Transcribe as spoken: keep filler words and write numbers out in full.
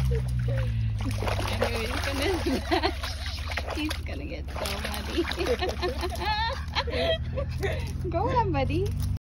I knew he's gonna splash. He's gonna get so muddy. Go on, buddy.